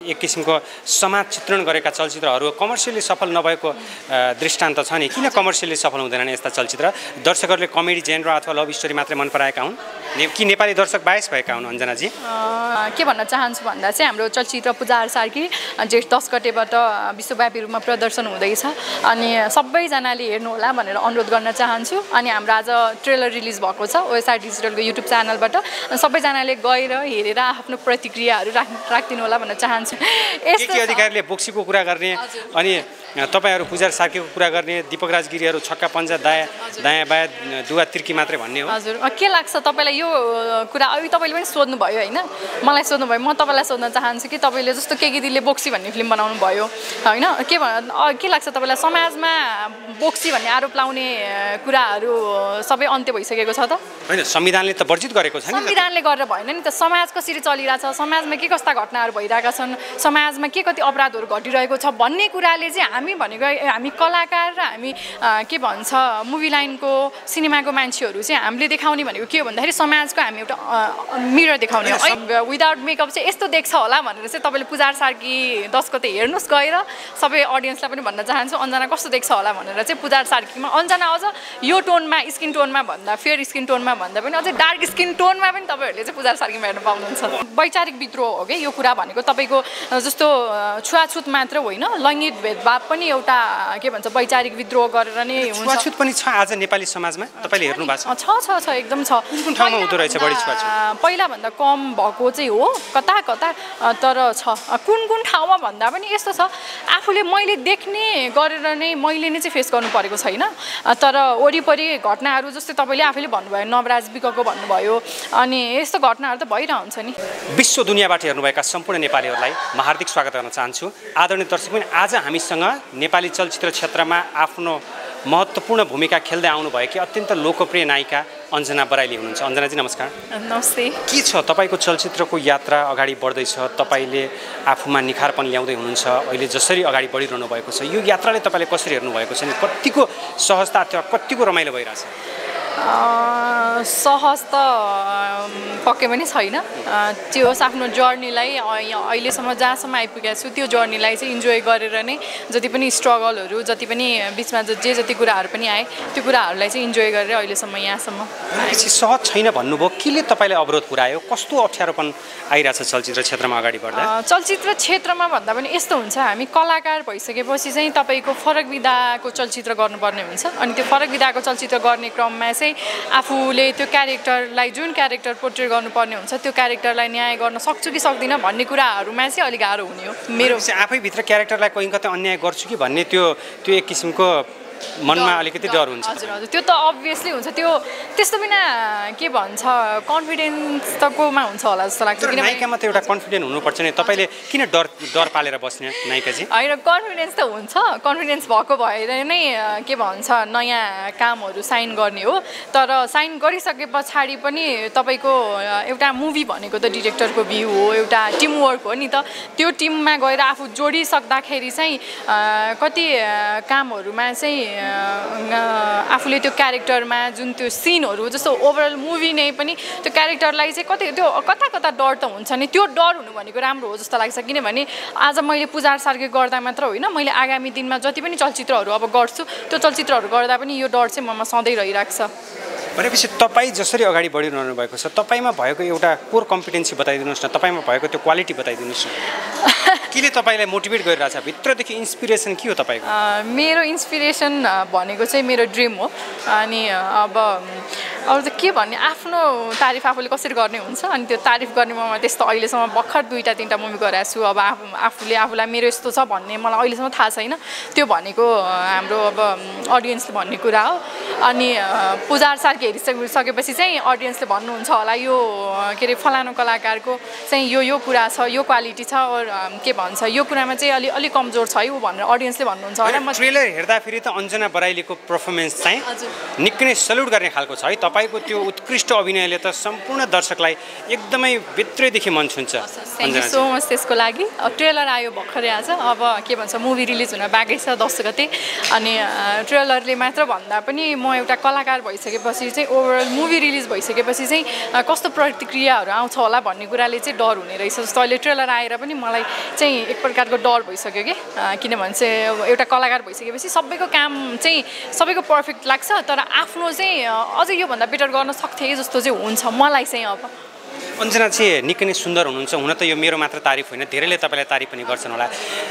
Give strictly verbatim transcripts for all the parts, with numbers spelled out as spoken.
एक किसिमको समाज चित्रण गरेका चलचित्रहरू कमर्सियली सफल नभएको दृष्टान्त छ नि। किन कमर्सियली सफल हुँदैनन् यस्ता चलचित्र? दर्शकहरूले कमेडी जेनर अथवा लभ स्टोरी मात्रै मन पराएका हुन् कि नेपाली दर्शक बायस भएका हुन्? अञ्जनाजी के भन्न चाहन्छु भन्दा चाहिँ हाम्रो चलचित्र पूजार सार्की जेठ दस गतेबाट विश्वव्यापी रूपमा प्रदर्शन हुँदैछ अनि सबैजनाले हेर्नु होला भनेर अनुरोध गर्न चाहन्छु। अनि हाम्रो आज ट्रेलर रिलिज भएको छ ओएसआर डिजिटलको युट्युब च्यानलबाट। सबैजनाले गएर हेरेर आफ्नो प्रतिक्रियाहरू राख राखिदिनु होला भन्न चाहन्छु। के के अधिकारीले बोक्सीको कुरा गर्ने अनि तपाईहरु पूजार सार्कीको कुरा गर्ने, दीपक राजगिरीहरू छक्का पन्जा दायाँ दायाँ बायाँ दुवा तिर्की मात्रै भन्ने हो? हजुर के लाग्छ तपाईलाई यो कुरा? अघि तपाईले पनि सोध्नु भयो हैन, मलाई सोध्नु भयो, म तपाईलाई सोध्न चाहन्छु कि तपाईले जस्तो के केदीले बोक्सी भन्ने फिल्म बनाउनु भयो हैन, के के लाग्छ तपाईलाई समाजमा बोक्सी भन्ने आरोप लाउने कुराहरू सबै अन्त्य भइसकेको छ त? हैन, संविधानले त वर्जित गरेको छ नि। संविधानले गरेर भएन नि त। समाज कसरी चलिरहेछ, समाजमा के कस्ता घटनाहरू भइरहेका छन्, समाजमा के कति अपराधहरू घटिरहेको छ भन्ने कुराले चाहिँ हामी भनेको हामी कलाकार र हामी के भन्छ मुभी लाइनको सिनेमाको मान्छेहरू चाहिँ हामीले देखाउने भनेको के हो भन्दाखेरि समाजको हामी एउटा मिरर देखाउने हो। विदाउट मेकअप चाहिँ यस्तो देख्छ होला भनेर चाहिँ तपाईँले पूजार सार्की दस गते हेर्नुहोस् गएर। सबै अडियन्सलाई पनि भन्न चाहन्छु अन्जना कस्तो देख्छ होला भनेर चाहिँ पूजार सार्कीमा। अन्जना अझ यो टोनमा स्किन टोनमा भन्दा फेयर स्किन टोनमा भन्दा पनि अझै डार्क स्किन टोनमा पनि तपाईँहरूले चाहिँ पूजार सार्कीमा हेर्न पाउनुहुन्छ। वैचारिक विद्रोह हो कि यो कुरा भनेको, तपाईँको जस्तो छुवाछुत मात्र होइन, लैङ्गिक भेदभाव पनि एउटा के भन्छ वैचारिक विद्रोह गरेर नै हुन्छ। छुवाछुत पनि छ आज नेपाली समाजमा, तपाईँले हेर्नु भएको छ? छ छ छ एकदम छ। कुन ठाउँमा हुँदो रहेछ बढी छुवाछुत? पहिला भन्दा कम भएको चाहिँ हो कता कता, तर छ। कुन कुन ठाउँमा भन्दा पनि यस्तो छ आफूले मैले देख्ने गरेर नै मैले नै चाहिँ फेस गर्नु परेको छैन, तर वरिपरि घटनाहरू जस्तै तपाईँले आफैले भन्नुभयो नवराज विकको भन्नुभयो, अनि यस्तो घटनाहरू त भइरहन्छ नि। विश्व दुनियाँबाट हेर्नुभएका सम्पूर्ण नेपालीहरूलाई म हार्दिक स्वागत गर्न चाहन्छु। आदरणीय दर्शक पनि आज हामीसँग नेपाली चलचित्र क्षेत्रमा आफ्नो महत्त्वपूर्ण भूमिका खेल्दै आउनुभएकी अत्यन्त लोकप्रिय नायिका अञ्जना बराइली हुनुहुन्छ। अञ्जनाजी नमस्कार। नमस्ते। के छ तपाईँको चलचित्रको यात्रा अगाडि बढ्दैछ, तपाईँले आफूमा निखारपन ल्याउँदै हुनुहुन्छ, अहिले जसरी अगाडि बढिरहनु भएको छ यो यात्राले तपाईँले कसरी हेर्नुभएको छ नि? कतिको सहजता अथवा कतिको रमाइलो भइरहेछ? सहज त पक्कै पनि छैन। त्यो आफ्नो जर्नीलाई अहिलेसम्म जहाँसम्म आइपुगेको छु त्यो जर्नीलाई चाहिँ इन्जोय गरेर नै जति पनि स्ट्रगलहरू जति पनि बिचमा जे जति कुराहरू पनि आए त्यो कुराहरूलाई चाहिँ इन्जोय गरेर अहिलेसम्म यहाँसम्म। सहज छैन भन्नुभयो, केले तपाईँलाई अवरोध पुऱ्यायो? कस्तो अप्ठ्यारोपन आइरहेछ चलचित्र क्षेत्रमा अगाडि बढ्दा? चलचित्र क्षेत्रमा भन्दा पनि यस्तो हुन्छ, हामी कलाकार भइसकेपछि चाहिँ तपाईँको फरक विधाको चलचित्र गर्नुपर्ने हुन्छ, अनि त्यो फरक विधाको चलचित्र गर्ने क्रममा चाहिँ आफूले त्यो क्यारेक्टरलाई जुन क्यारेक्टर पोर्ट्रेट गर्नुपर्ने हुन्छ त्यो क्यारेक्टरलाई न्याय गर्न सक्छु कि सक्दिनँ भन्ने कुराहरूमा चाहिँ अलिक गाह्रो हुने हो। मेरो आफैभित्र क्यारेक्टरलाई कहीँ कतै अन्याय गर्छु कि भन्ने त्यो त्यो एक किसिमको मनमा अलिकति डर हुन्छ। हजुर हजुर त्यो त अभियसली हुन्छ। त्यो त्यस्तो बिना के भन्छ कन्फिडेन्स त कोमा हुन्छ होला जस्तो लाग्छ। किन नायिकामा त एउटा कन्फिडेन्ट हुनुपर्छ नि, तपाईँले किन डर डर पालेर बस्ने नायिकाजी? होइन, कन्फिडेन्स त हुन्छ, कन्फिडेन्स भएको भएर नै के भन्छ नयाँ कामहरू साइन गर्ने हो, तर साइन गरिसके पछाडि पनि तपाईँको एउटा मुभी भनेको त डिरेक्टरको भ्यू हो, एउटा टिमवर्क हो नि त। त्यो टिममा गएर आफू जोडिसक्दाखेरि चाहिँ कति कामहरूमा चाहिँ आफूले त्यो क्यारेक्टरमा जुन त्यो सिनहरू जस्तो ओभरअल मुभी नै पनि त्यो क्यारेक्टरलाई चाहिँ कति त्यो कता कता डर त हुन्छ नि। त्यो डर हुनु भनेको राम्रो हो जस्तो लाग्छ, किनभने आज मैले पूजार सार्की गर्दा मात्र होइन, मैले आगामी दिनमा जति पनि चलचित्रहरू अब गर्छु त्यो चलचित्रहरू गर्दा पनि यो डर चाहिँ ममा सधैँ रहिरहेको छ। भनेपछि तपाईँ जसरी अगाडि बढिरहनु भएको छ तपाईँमा भएको एउटा कोर कम्पिटेन्सी बताइदिनुहोस् न, तपाईँमा भएको त्यो क्वालिटी बताइदिनुहोस् न। केले तपाईँलाई मोटिभेट गरिरहेछ? भित्रदेखि इन्सपिरेसन के हो तपाईँको? मेरो इन्सपिरेसन भनेको चाहिँ मेरो ड्रिम हो। अनि अब अरू त के भन्ने, आफ्नो तारिफ आफूले कसरी गर्ने हुन्छ, अनि त्यो तारिफ गर्ने ममा त्यस्तो अहिलेसम्म भर्खर दुईवटा तिनवटा मुभी गरेको छु। अब आफू आफूले आफूलाई मेरो यस्तो छ भन्ने मलाई अहिलेसम्म थाहा छैन, त्यो भनेको हाम्रो अब अडियन्सले भन्ने कुरा हो। अनि पूजार सार्की हेरिसकेपछि चाहिँ अडियन्सले भन्नुहुन्छ होला यो के अरे फलानु कलाकारको चाहिँ यो यो कुरा छ, यो क्वालिटी छ, के भन्छ यो कुरामा चाहिँ अलि अलिक कमजोर छ है ऊ भनेर अडियन्सले भन्नुहुन्छ होला। म ट्रेलर हेर्दाखेरि त अञ्जना बराइलीको पर्फर्मेन्स चाहिँ निकै नै सल्युट गर्ने खालको छ है। तपाईँको त्यो उत्कृष्ट अभिनयले त सम्पूर्ण दर्शकलाई एकदमै भित्रैदेखि मन छुन्छ। थ्याङ्क यू सो मच त्यसको लागि। ट्रेलर आयो भर्खरै आज, अब के भन्छ मुभी रिलिज हुन बाँकी छ दस गते, अनि ट्रेलरले मात्र भन्दा पनि म एउटा कलाकार भइसकेपछि चाहिँ ओभरअल मुभी रिलिज भइसकेपछि चाहिँ कस्तो प्रतिक्रियाहरू आउँछ होला भन्ने कुराले चाहिँ डर हुने रहेछ। जस्तो अहिले ट्रेलर आएर पनि मलाई चाहिँ एक प्रकारको डर भइसक्यो कि, किनभने चाहिँ एउटा कलाकार भइसकेपछि सबैको काम चाहिँ सबैको पर्फेक्ट लाग्छ, तर आफ्नो चाहिँ अझै योभन्दा बेटर गर्न सक्थे जस्तो चाहिँ हुन्छ मलाई चाहिँ। अब अन्जना चाहिँ निकै नै सुन्दर हुनुहुन्छ। हुन त यो मेरो मात्र तारिफ होइन, धेरैले तपाईँलाई तारिफ पनि गर्छन् होला।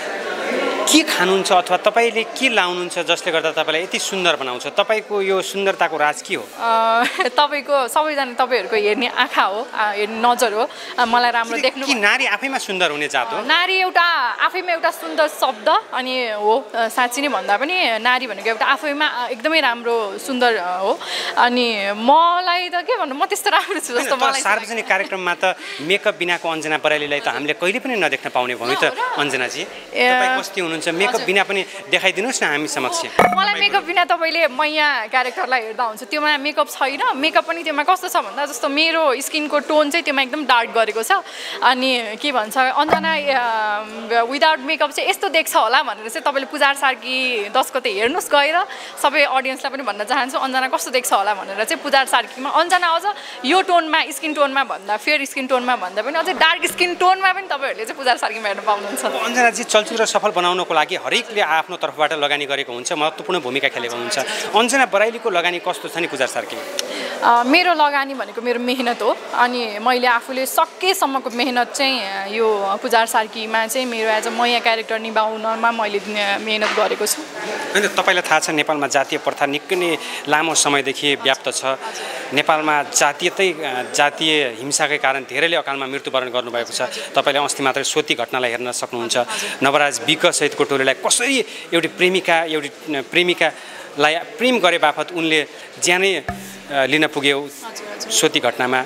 के खानुहुन्छ अथवा तपाईँले के लाउनुहुन्छ जसले गर्दा तपाईँलाई यति सुन्दर बनाउँछ? तपाईँको यो सुन्दरताको राज के हो? तपाईँको सबैजना तपाईँहरूको हेर्ने आँखा हो, हेर्ने नजर हो। मलाई राम्रो देख्नु कि नारी आफैमा सुन्दर हुने जात हो? नारी एउटा आफैमा एउटा सुन्दर शब्द अनि हो, साँच्ची नै भन्दा पनि नारी भनेको एउटा आफैमा एकदमै राम्रो सुन्दर हो। अनि मलाई त के भन्नु, म त्यस्तो राम्रो छु जस्तो मलाई। सार्वजनिक कार्यक्रममा त मेकअप बिनाको अन्जना बराइलीलाई त हामीले कहिले पनि नदेख्न पाउने भयो त अन्जनाजी। तपाईँ कस्तो हुनुहुन्छ? मेकअप बिना पनि देखाइदिनुहोस् न हामी समक्ष। मलाई मेकअप बिना तपाईँले मैया क्यारेक्टरलाई हेर्दा हुन्छ, त्योमा मेकअप छैन। मेकअप पनि त्योमा कस्तो छ भन्दा जस्तो मेरो स्किनको टोन चाहिँ त्योमा एकदम डार्क गरेको छ। अनि के भन्छ अन्जना विदाउट मेकअप चाहिँ यस्तो देख्छ होला भनेर चाहिँ तपाईँले पुजार सार्की दस गते हेर्नुहोस् गएर। सबै अडियन्सलाई पनि भन्न चाहन्छु अन्जना कस्तो देख्छ होला भनेर चाहिँ पुजार सार्कीमा। अन्जना अझ यो टोनमा स्किन टोनमा भन्दा फेयर स्किन टोनमा भन्दा पनि अझै डार्क स्किन टोनमा पनि तपाईँहरूले चाहिँ पुजार सार्कीमा हेर्न पाउनुहुन्छ। अन्जनाजी चलचित्र सफल बनाउनको लागि हरेकले आफ्नो तर्फबाट लगानी गरेको हुन्छ, महत्त्वपूर्ण भूमिका खेलेको हुन्छ। अन्जना बराइलीको लगानी कस्तो छ नि पुजार सार्की? मेरो लगानी भनेको मेरो मेहनत हो, अनि मैले आफूले सकेसम्मको मेहनत चाहिँ यो पुजार सार्कीमा चाहिँ मेरो एज अ मैया क्यारेक्टर निभाउनमा मैले मेहनत गरेको छु। होइन, तपाईँलाई थाहा छ नेपालमा जातीय प्रथा निकै नै लामो समयदेखि व्याप्त छ। नेपालमा जातीयतै जातीय हिंसाकै कारण धेरैले अकालमा मृत्युवरण गर्नुभएको छ। तपाईँले अस्ति मात्रै सोती घटनालाई हेर्न सक्नुहुन्छ। नवराज विक सहितको टोलीलाई कसरी एउटी प्रेमिका एउटी प्रेमिकालाई प्रेम गरे बापत उनले ज्यानै लिन पुग्यो सोती घटनामा।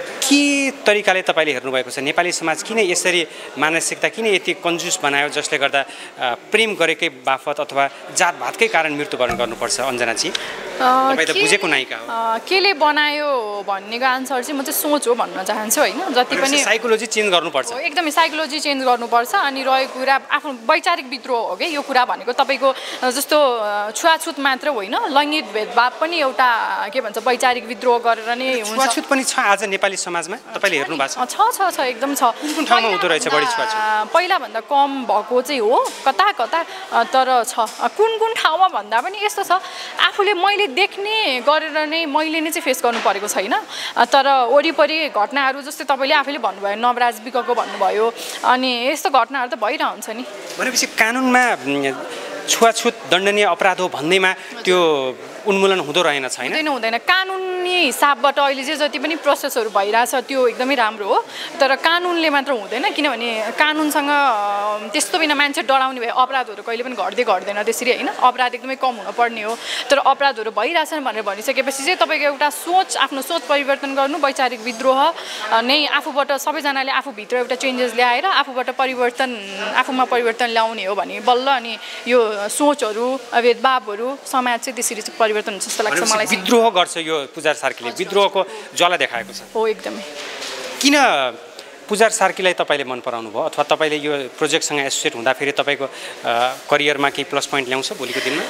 के तरिकाले तपाईँले हेर्नुभएको छ? नेपाली समाज किन यसरी मानसिकता किन यति कन्जुस बनायो जसले गर्दा प्रेम गरेकै बापत अथवा जातभातकै कारण मृत्युवरण गर्नुपर्छ? अन्जनाजी तपाईँ त बुझेको नायिका हो। केले बनायो भन्नेको आन्सर चाहिँ म चाहिँ सोच हो भन्न चाहन्छु होइन। जति पनि साइकोलोजी चेन्ज गर्नुपर्छ, एकदमै साइकोलोजी चेन्ज गर्नुपर्छ। अनि रहेको कुरा आफ्नो वैचारिक विद्रोह हो कि यो कुरा भनेको। तपाईँको जस्तो छुवाछुत मात्र होइन, लैङ्गिक भेदभाव पनि एउटा के भन्छ वैचारिक विद्रोह गरेर नै हुन्छ। छुवाछुत पनि छ आज नेपाली समाजमा, तपाईँले हेर्नु भएको छ? छ छ छ एकदम छ। कुन ठाउँमा हुँदो रहेछ बढी छुवाछुत? पहिलाभन्दा कम भएको चाहिँ हो कता कता, तर छ। कुन कुन ठाउँमा भन्दा पनि यस्तो छ आफूले मैले देख्ने गरेर नै मैले नै चाहिँ फेस गर्नु परेको छैन, तर वरिपरि घटनाहरू जस्तै तपाईँले आफैले भन्नुभयो नवराज विकको भन्नुभयो, अनि यस्तो घटनाहरू त भइरहन्छ नि। भनेपछि कानुनमा छुवाछुत दण्डनीय अपराध हो भन्दैमा त्यो उन्मूलन हुँदो रहेन छैन? हुँदैन हुँदैन। कानुनी हिसाबबाट अहिले चाहिँ जति पनि प्रोसेसहरू भइरहेछ त्यो एकदमै राम्रो हो, तर कानुनले मात्र हुँदैन। किनभने कानुनसँग त्यस्तो बिना मान्छे डराउने भए अपराधहरू कहिले पनि घट्दै घट्दैन त्यसरी होइन। अपराध एकदमै कम हुनुपर्ने हो, तर अपराधहरू भइरहेछन् भनेर भनिसकेपछि चाहिँ तपाईँको एउटा सोच, आफ्नो सोच परिवर्तन गर्नु, वैचारिक विद्रोह नै आफूबाट सबैजनाले आफूभित्र एउटा चेन्जेस ल्याएर आफूबाट परिवर्तन आफूमा परिवर्तन ल्याउने हो भने बल्ल अनि यो सोचहरू भेदभावहरू समाज चाहिँ त्यसरी चाहिँ परिवर्तन हुन्छ जस्तो लाग्छ मलाई। विद्रोह गर्छ यो पुजार सार्कीले, विद्रोहको ज्वाला देखाएको छ। हो एकदमै। किन पुजार सार्कीलाई तपाईँले मन पराउनु भयो अथवा तपाईँले यो प्रोजेक्टसँग एसोसिएट हुँदाखेरि तपाईँको करियरमा केही प्लस पोइन्ट ल्याउँछ भोलिको दिनमा?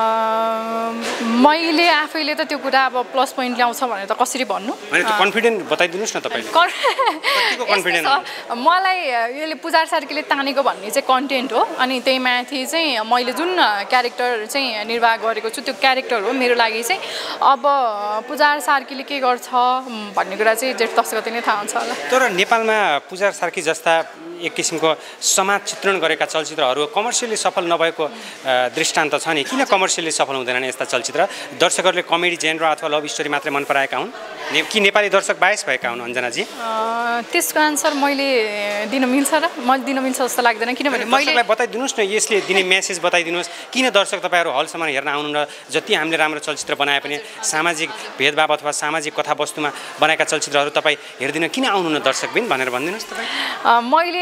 मैले आफैले त त्यो कुरा अब प्लस पोइन्ट ल्याउँछ भनेर त कसरी भन्नु? कन्फिडेन्ट बताइदिनुहोस् न तपाईँले। कन्फिडेन्ट मलाई यसले पुजार सार्कीले तानेको भन्ने चाहिँ कन्टेन्ट हो, अनि त्यही माथि चाहिँ मैले जुन क्यारेक्टर चाहिँ निर्वाह गरेको छु त्यो क्यारेक्टर हो मेरो लागि चाहिँ। अब पुजार सार्कीले के गर्छ भन्ने कुरा चाहिँ जेठ दस गते नै थाहा हुन्छ होला। तर नेपालमा पुजार सार्की जस्ता एक किसिमको समाज चित्रण गरेका चलचित्रहरू कमर्सियली सफल नभएको दृष्टान्त छ नि। किन कमर्सियली सफल हुँदैनन् यस्ता चलचित्र? दर्शकहरूले कमेडी जेनर अथवा लभ स्टोरी मात्रै मन पराएका हुन् कि नेपाली दर्शक बायस भएका हुन्? अन्जनाजी त्यसको आन्सर मैले दिन मिल्छ र मैले दिन मिल्छ जस्तो लाग्दैन। किनभने मैले बताइदिनुहोस् न, यसले दिने मेसेज बताइदिनुहोस्। किन दर्शक तपाईँहरू हलसम्म हेर्न आउनु र जति हामीले राम्रो चलचित्र बनाए पनि सामाजिक भेदभाव अथवा सामाजिक कथावस्तुमा बनाएका चलचित्रहरू तपाईँ हेर्दिन किन आउनु न दर्शकबिन भनेर भनिदिनुहोस् तपाईँ। मैले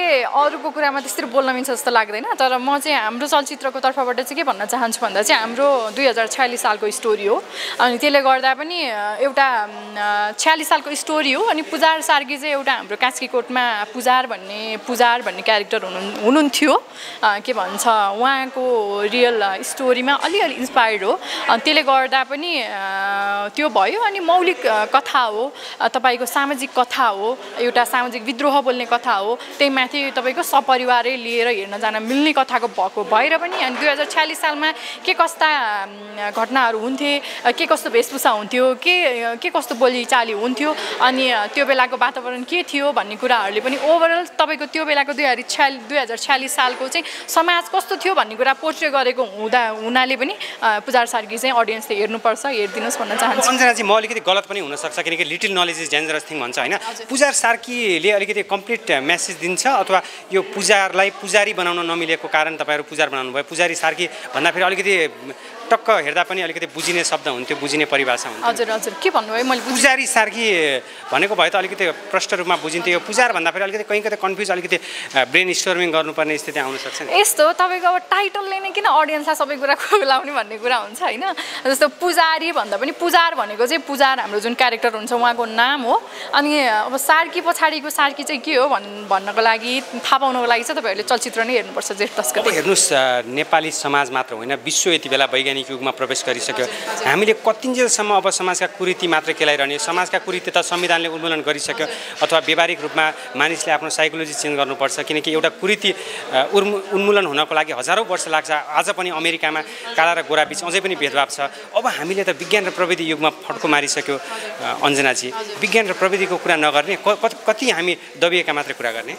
अरूको कुरामा त्यसरी बोल्न मिल्छ जस्तो लाग्दैन, तर म चाहिँ हाम्रो चलचित्रको तर्फबाट चाहिँ के भन्न चाहन्छु भन्दा चाहिँ हाम्रो दुई हजार छयालिस सालको स्टोरी हो। अनि त्यसले गर्दा पनि एउटा छयालिस सालको स्टोरी हो। अनि पुजार सार्की चाहिँ एउटा हाम्रो कास्कीकोटमा पुजार भन्ने पुजार भन्ने क्यारेक्टर हुनु हुनुहुन्थ्यो। के भन्छ उहाँको रियल स्टोरीमा अलिअलि इन्सपायर्ड हो। अनि त्यसले गर्दा पनि त्यो भयो। अनि मौलिक कथा हो, तपाईँको सामाजिक कथा हो, एउटा सामाजिक विद्रोह बोल्ने कथा हो। त्यही माथि तपाईँको सपरिवारै लिएर हेर्न जान मिल्ने कथाको भएको भएर पनि अनि दुई हजार छयालिस सालमा के कस्ता घटनाहरू हुन्थे, के कस्तो वेशभूषा हुन्थ्यो, के के कस्तो बोलीचाली हुन्थ्यो, अनि त्यो बेलाको वातावरण के थियो भन्ने कुराहरूले पनि ओभरअल तपाईँको त्यो बेलाको दुई हजार छयालिस दुई हजार छयालिस सालको चाहिँ समाज कस्तो थियो भन्ने कुरा पोर्ट्रे गरेको हुँदा हुनाले पनि पुजार सार्की चाहिँ अडियन्सले हेर्नुपर्छ, हेरिदिनुहोस् भन्न चाहन्छु। अञ्जनाजी म अलिकति गलत पनि हुनसक्छ किनकि little knowledge is dangerous thing भन्छ होइन। पुजार सार्कीले अलिकति कम्प्लिट मेसेज दिन्छ अथवा यो पुजारलाई पुजारी बनाउन नमिलेको कारण तपाईँहरू पुजार बनाउनु भयो। पुजारी सार्की भन्दा फेरि अलिकति टक्क हेर्दा पनि अलिकति बुझिने शब्द हुन्थ्यो, बुझिने परिभाषा हुन्थ्यो। हजुर हजुर के भन्नुभयो मैले पुजारी सार्की भनेको भए त अलिकति प्रष्ट रूपमा बुझिन्थ्यो। यो पुजार भन्दा फेरि अलिकति कहीँ कतै कन्फ्युज अलिकति ब्रेन स्टोर्मिङ गर्नुपर्ने स्थिति आउन सक्छ नि। यस्तो तपाईँको अब टाइटलले नै किन अडियन्सलाई सबै कुरा खुलाउने भन्ने कुरा हुन्छ होइन। जस्तो पुजारी भन्दा पनि पुजार भनेको चाहिँ पुजार हाम्रो जुन क्यारेक्टर हुन्छ उहाँको नाम हो। अनि अब सार्की पछाडिको सार्की चाहिँ के हो भन् भन्नको लागि थाहा पाउनको लागि चाहिँ तपाईँहरूले चलचित्र नै हेर्नुपर्छ जेठ दस गते। हेर्नुहोस्, नेपाली समाज मात्र होइन विश्व यति बेला वैज्ञानिक युगमा प्रवेश गरिसक्यो। हामीले कतिन्जेलसम्म अब समाजका कुरीति मात्र केलाइरहने, समाजका कुरीति त संविधानले उन्मूलन गरिसक्यो अथवा व्यावहारिक रूपमा मानिसले आफ्नो साइकोलोजी चेन्ज गर्नुपर्छ किनकि एउटा कुरीति उन्मूलन हुनको लागि हजारौँ वर्ष लाग्छ। आज पनि अमेरिकामा काला र गोरा बिच अझै पनि भेदभाव छ। अब हामीले त विज्ञान र प्रविधि युगमा फड्को मारिसक्यो। अञ्जनाजी, विज्ञान र प्रविधिको कुरा नगर्ने, कति हामी दबिएका मात्रै कुरा गर्ने,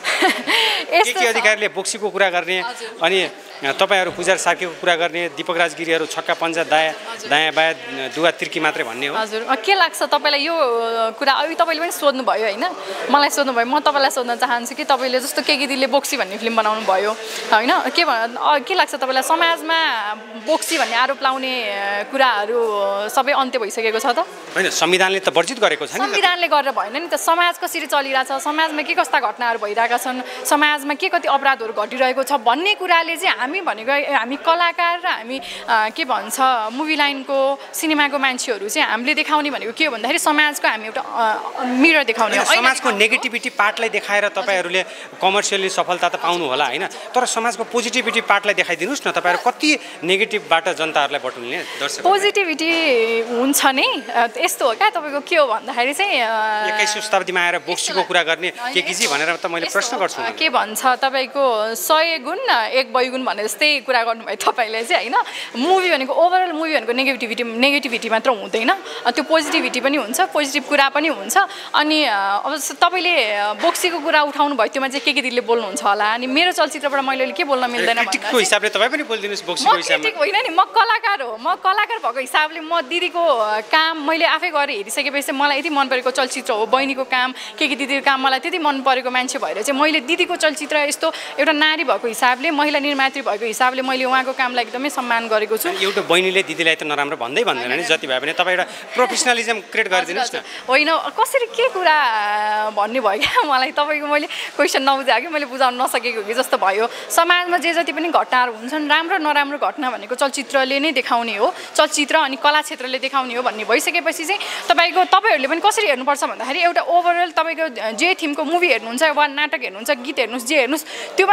के के अधिकारीले बोक्सीको कुरा गर्ने, अनि तपाईँहरू पुजार सार्कीको कुरा गर्ने, दीपक राजगिरीहरू छक्का पन्जा दायाँ दायाँ बायाँ दुवा तिर्की मात्रै भन्ने हो। हजुर के लाग्छ तपाईँलाई यो कुरा? अघि तपाईँले पनि सोध्नुभयो होइन, मलाई सोध्नुभयो, म तपाईँलाई सोध्न चाहन्छु कि तपाईँले जस्तो के के दिदीले बोक्सी भन्ने फिल्म बनाउनु भयो होइन, के भन् के लाग्छ तपाईँलाई समाजमा बोक्सी भन्ने आरोप लाउने कुराहरू सबै अन्त्य भइसकेको छ त? होइन, संविधानले त वर्जित गरेको छ नि। संविधानले गरेर भएन नि त। समाज कसरी चलिरहेछ, समाजमा के कस्ता घटनाहरू भइरहेका छन्, समाजमा के कति अपराधहरू घटिरहेको छ भन्ने कुराले चाहिँ हामी भनेको हामी कलाकार र हामी के भन्छ मुभी लाइनको सिनेमाको मान्छेहरू चाहिँ हामीले देखाउने भनेको के हो भन्दाखेरि समाजको हामी एउटा मिरर देखाउने हो। समाजको नेगेटिभिटी पार्टलाई देखाएर तपाईँहरूले कमर्सियली सफलता त पाउनु होला होइन, तर समाजको पोजिटिभिटी पार्टलाई देखाइदिनुहोस् न। तपाईँहरू कति नेगेटिभबाट जनताहरूलाई बटुल्ने दर्शक? पोजिटिभिटी हुन्छ नि, यस्तो हो क्या तपाईँको के हो भन्दाखेरि चाहिँ एक्काइसौँ शताब्दीमा आएर बोक्सीको कुरा गर्ने के के जी भनेर त मैले प्रश्न गर्छु। के भन्छ तपाईँको सय गुण एक बैगुण भने जस्तै कुरा गर्नुभयो तपाईँले चाहिँ होइन। मुभी भनेको ओभरअल मुभी भनेको नेगेटिभिटी नेगेटिभिटी मात्र हुँदैन, त्यो पोजिटिभिटी पनि हुन्छ, पोजिटिभ कुरा पनि हुन्छ। अनि अब तपाईँले बोक्सीको कुरा उठाउनु भयो, त्योमा चाहिँ के के दिदीले बोल्नुहुन्छ होला। अनि मेरो चलचित्रबाट मैले के बोल्न मिल्दैन भन्दा हिसाबले तपाईँ पनि बोलिदिनुहोस् बोक्सीको हिसाबले। होइन नि, म कलाकार हो, म कलाकार भएको हिसाबले म दिदीको काम मैले आफै गरेर हेरिसकेपछि मलाई यति मन परेको चलचित्र हो, बहिनीको काम के के दिदीको काम मलाई त्यति मन परेको मान्छे भएर चाहिँ मैले दिदीको चलचित्र यस्तो एउटा नारी भएको हिसाबले, महिला निर्मात्री भएको हिसाबले मैले उहाँको कामलाई एकदमै सम्मान गरेको छु। एउटा बहिनीले दिदीलाई त नराम्रो भन्दै भन्दैन नि, जति भए पनि तपाईँ एउटा प्रोफेसनलिजम क्रिएट गरिदिनुहोस् न। होइन कसरी के कुरा भन्ने भयो क्या मलाई, तपाईँको मैले क्वेसन नबुझाएको कि मैले बुझाउन नसकेको कि जस्तो भयो। समाजमा जे जति पनि घटनाहरू हुन्छन्, राम्रो नराम्रो घटना भनेको चलचित्रले नै देखाउने हो, चलचित्र अनि कला क्षेत्रले देखाउने हो भन्ने भइसकेपछि चाहिँ तपाईँको तपाईँहरूले पनि कसरी हेर्नुपर्छ भन्दाखेरि एउटा ओभरअल तपाईँको जे थिमको मुभी हेर्नुहुन्छ वा नाटक हेर्नुहुन्छ, गीत हेर्नुहोस्, जे हेर्नुहोस् त्योमा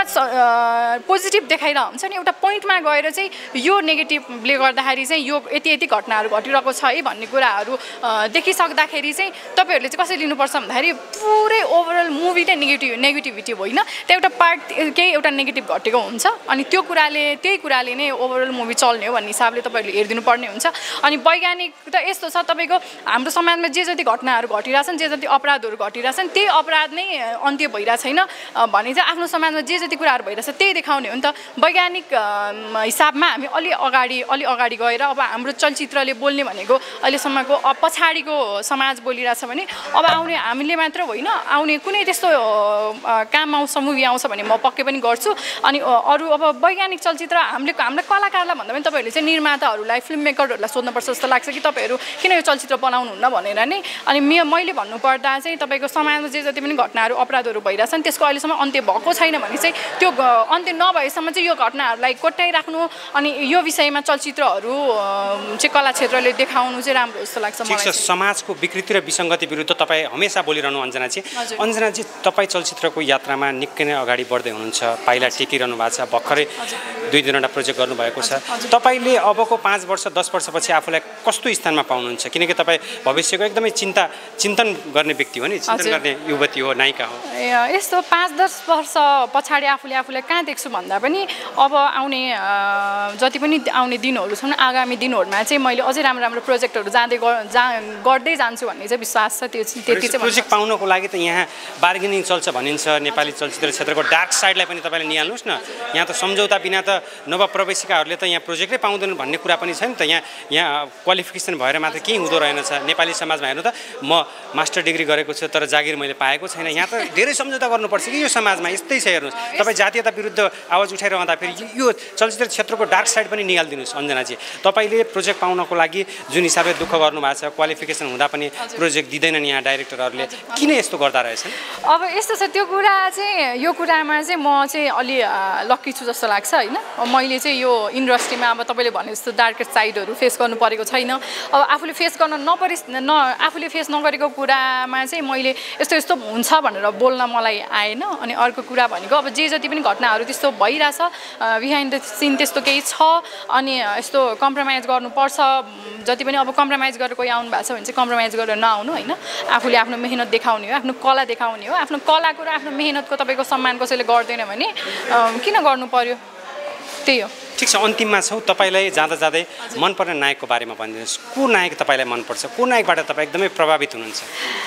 पोजिटिभ देखाइरहेको हुन्छ नि। एउटा पोइन्टमा गएर चाहिँ यो नेगेटिभले गर्दाखेरि चाहिँ यो यति यति घटनाहरू घटिरहेको छ है भन्ने कुराहरू देखिसक्दाखेरि चाहिँ तपाईँहरूले चाहिँ कसरी लिनुपर्छ भन्दाखेरि पुरै ओभरअल मुभी चाहिँ नेगेटिभ नेगेटिभिटी होइन, त्यो एउटा पार्ट केही एउटा नेगेटिभ घटेको हुन्छ। अनि त्यो कुराले त्यही कुराले नै ओभरअल मुभी चल्ने हो भन्ने हिसाबले तपाईँहरूले हेरिदिनु पर्ने हुन्छ। अनि वैज्ञानिक त यस्तो छ, तपाईँको हाम्रो समाजमा जे जति घटनाहरू घटिरहेछन्, जे जति अपराधहरू घटिरहेछन्, त्यही अपराध नै अन्त्य भइरहेको छैन भने चाहिँ आफ्नो समाजमा जे जति कुराहरू भइरहेछ त्यही देखाउने हो नि त। वैज्ञानिक हिसाबमा हामी अलि अगाडि अलि अगाडि गएर अब हाम्रो चलचित्रले बोल्ने भनेको अहिलेसम्मको पछाडिको समाज बोलिरहेछ भने अब आउने हामीले मात्र होइन आउने कुनै त्यस्तो काम आउँछ मुभी आउँछ भने म पक्कै पनि गर्छु अनि अरू अब वैज्ञानिक चलचित्र हामीले हाम्रो कलाकारलाई भन्दा पनि तपाईँहरूले चाहिँ निर्माताहरूलाई फिल्म मेकरहरूलाई सोध्नुपर्छ जस्तो लाग्छ कि तपाईँहरू किन यो चलचित्र बनाउनुहुन्न भनेर नै अनि मे मैले भन्नुपर्दा चाहिँ तपाईँको समाजमा जे जति पनि घटनाहरू अपराधहरू भइरहेछन् त्यसको अहिलेसम्म अन्त्य भएको छैन भने चाहिँ त्यो अन्त्य नभएसम्म चाहिँ यो घटनाहरूलाई कोट्याइराख्नु अनि यो विषयमा चलचित्रहरू चाहिँ कला क्षेत्रले देखाउनु चाहिँ राम्रो जस्तो लाग्छ मलाई। समाजको विकृति र विसङ्गति विरुद्ध तपाईँ हमेसा बोलिरहनु अञ्जनाजी। अञ्जनाजी तपाईँ चलचित्रको यात्रामा निकै नै अगाडि बढ्दै हुनुहुन्छ, पाइला टेकिरहनु भएको छ, भर्खरै दुई तिनवटा प्रोजेक्ट गर्नुभएको छ। तपाईँले अबको पाँच वर्ष दस वर्षपछि आफूलाई कस्तो स्थानमा पाउनुहुन्छ? किनकि तपाईँ भविष्यको एकदमै चिन्ता चिन्तन गर्ने व्यक्ति हो नि, चिन्तन गर्ने युवती हो, नायिका हो। यस्तो पाँच दस वर्ष पछाडि आफूले आफूलाई कहाँ देख्छु भन्दा पनि अब आउने जति पनि आउने दिनहरू छन् आगामी दिनहरूमा चाहिँ मैले अझै राम्रो राम्रो प्रोजेक्टहरू जाँदै जा गर्दै जान्छु भन्ने चाहिँ विश्वास छ। त्यो त्यति चाहिँ प्रोजेक्ट पाउनको लागि त यहाँ बार्गेनिङ चल्छ भनिन्छ। नेपाली चलचित्र क्षेत्रको डार्क साइडलाई पनि तपाईँले निहाल्नुहोस् न। यहाँ त सम्झौता बिना त नवप्रवेशिकाहरूले त यहाँ प्रोजेक्टै पाउँदैनन् भन्ने कुरा पनि छ नि त। यहाँ यहाँ क्वालिफिकेसन भएर मात्र केही हुँदो रहेनछ। नेपाली समाजमा हेर्नु त म मास्टर डिग्री गरेको छु तर जागिर मैले पाएको छैन। यहाँ त धेरै सम्झौता गर्नुपर्छ कि यो समाजमा यस्तै छ। हेर्नुहोस् तपाईँ जातीयता विरुद्ध आवाज उठाइरहँदाखेरि यो चलचित्र क्षेत्रको डार्क साइड पनि निकालिदिनुहोस् अञ्जनाजी। तपाईँले प्रोजेक्ट पाउनको लागि जुन हिसाबले दुःख गर्नुभएको छ, क्वालिफिकेसन हुँदा पनि प्रोजेक्ट दिँदैनन् यहाँ डाइरेक्टरहरूले, किन यस्तो गर्दा रहेछन्? अब यस्तो छ त्यो कुरा चाहिँ यो कुरामा चाहिँ म चाहिँ अलि लक्की छु जस्तो लाग्छ होइन। मैले चाहिँ यो इन्डस्ट्रीमा अब तपाईँले भने जस्तो डार्क साइडहरू फेस गर्नु परेको छैन। अब आफूले फेस गर्न नपरि न आफूले फेस नगरेको कुरामा चाहिँ मैले यस्तो यस्तो हुन्छ भनेर बोल्न मलाई आएन। अनि अर्को कुरा भनेको अब जे जति पनि घटनाहरू त्यस्तो भइरहेछ बिहाइन्ड द सिन त्यस्तो केही छ अनि यस्तो कम्प्रोमाइज गर्नुपर्छ। जति पनि अब कम्प्रोमाइज गरेर कोही आउनु भएको छ भने चाहिँ कम्प्रोमाइज गरेर नआउनु होइन। आफूले आफ्नो मेहनत देखाउने हो, आफ्नो कला देखाउने हो। आफ्नो कलाको र आफ्नो मेहनतको तपाईँको सम्मान कसैले गर्दैन भने किन गर्नु पर्यो, त्यही हो। ठिक छ, अन्तिममा छौँ। तपाईँलाई जाँदा जाँदै मनपर्ने नायकको बारेमा भनिदिनुहोस्। को नायक तपाईँलाई मनपर्छ? को नायकबाट तपाईँ एकदमै प्रभावित हुनुहुन्छ?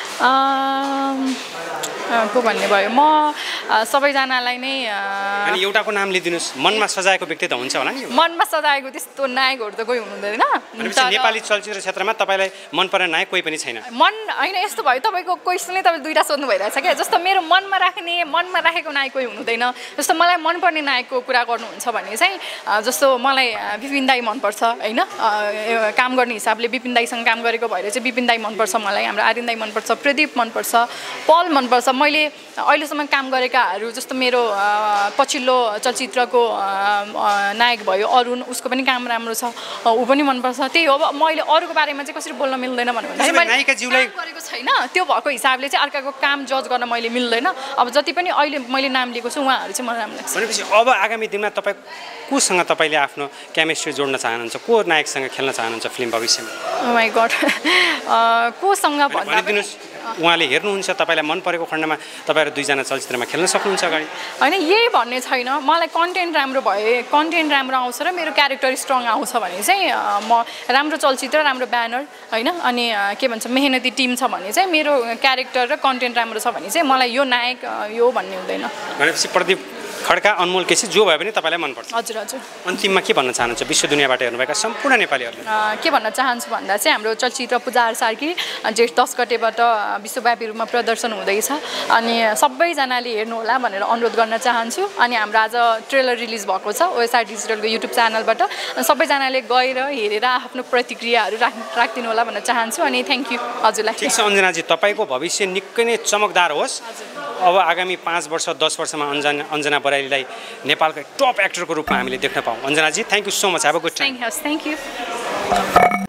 को भन्ने भयो म सबैजनालाई नै अनि एउटाको नाम लिदिनुहोस्। मनमा सजाएको व्यक्ति त हुन्छ होला नि? मनमा सजाएको त्यस्तो नायकहरू त कोही हुनुहुँदैन। नेपाली चलचित्र क्षेत्रमा तपाईँलाई मनपर्ने नायक कोही पनि छैन? मन होइन, यस्तो भयो तपाईँको क्वेसनले तपाईँ दुईवटा सोध्नु भइरहेछ क्या। जस्तो मेरो मनमा राख्ने मनमा राखेको नायक कोही हुनुहुँदैन। जस्तो मलाई मनपर्ने नायकको कुरा गर्नुहुन्छ भने चाहिँ जस्तो मलाई विपिन दाई मनपर्छ होइन। काम गर्ने हिसाबले विपिन दाईसँग काम गरेको भएर चाहिँ विपिन दाई मनपर्छ मलाई। हाम्रो आर्यन दाई मनपर्छ, प्रदीप मनपर्छ, पल मनपर्छ। मैले अहिलेसम्म काम गरेकाहरू जस्तो मेरो पछिल्लो चलचित्रको नायक भयो अरुण, उसको पनि काम राम्रो छ, ऊ पनि मनपर्छ। त्यही हो। अब मैले अरूको बारेमा चाहिँ कसरी बोल्न मिल्दैन भन्नु नायिकाज्यूलाई गरेको छैन त्यो भएको हिसाबले चाहिँ अर्काको काम जज गर्न मैले मिल्दैन। अब जति पनि अहिले मैले नाम लिएको छु उहाँहरू चाहिँ मलाई राम्रो लाग्छ। भनेपछि अब आगामी दिनमा तपाईँ कोसँग तपाईँले आफ्नो केमिस्ट्री जोड्न चाहनुहुन्छ? को नायकसँग खेल्न चाहनुहुन्छ फिल्म भविष्यमा? ओ माई गॉड, कोसँग भन्दा भनिदिनुहोस्। उहाँले हेर्नुहुन्छ, तपाईँलाई मन परेको खण्डमा तपाईँहरू दुईजना चलचित्रमा खेल्न सक्नुहुन्छ अगाडि? होइन, यही भन्ने छैन। मलाई कन्टेन्ट राम्रो भए कन्टेन्ट राम्रो आउँछ र मेरो क्यारेक्टर स्ट्रङ आउँछ भने चाहिँ म राम्रो चलचित्र, राम्रो ब्यानर होइन अनि के भन्छ मेहनती टिम छ भने चाहिँ मेरो क्यारेक्टर र कन्टेन्ट राम्रो छ भने चाहिँ मलाई यो नायक यो भन्ने हुँदैन। भनेपछि प्रदीप खड्का, अनमोल केसी जो भए पनि तपाईँलाई मनपर्छ? हजुर हजुर। अन्तिममा के भन्न चाहनुहुन्छ विश्व दुनियाँबाट हेर्नुभएका सम्पूर्ण नेपालीहरूले? के भन्न चाहन्छु भन्दा चाहिँ हाम्रो चलचित्र पूजा सार्की जेठ दस गतेबाट विश्वव्यापी रूपमा प्रदर्शन हुँदैछ अनि सबैजनाले हेर्नुहोला भनेर अनुरोध गर्न चाहन्छु। अनि हाम्रो आज ट्रेलर रिलिज भएको छ ओएसआर डिजिटलको युट्युब च्यानलबाट। सबैजनाले गएर हेरेर आफ्नो प्रतिक्रियाहरू राख राखिदिनु होला भन्न चाहन्छु। अनि थ्याङ्क यू हजुरलाई। ठिक छ अञ्जनाजी, तपाईँको भविष्य निकै नै चमकदार होस्। अब आगामी पाँच वर्ष दस वर्षमा अञ्जना अञ्जना बराइलीलाई नेपालको टप एक्टरको रूपमा हामीले देख्न पाऊँ। Anjanaji, thank you so much. Have a good time. Thank you.